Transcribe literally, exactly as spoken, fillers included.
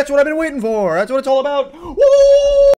That's what I've been waiting for. That's what it's all about. Woo!